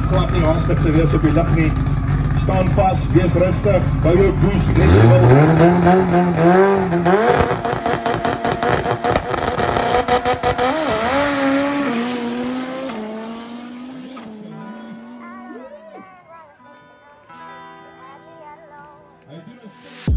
glad nie haastig te wees op die lig nie. Staan vast, wees rustig, bou jou boost, net jy wil. I do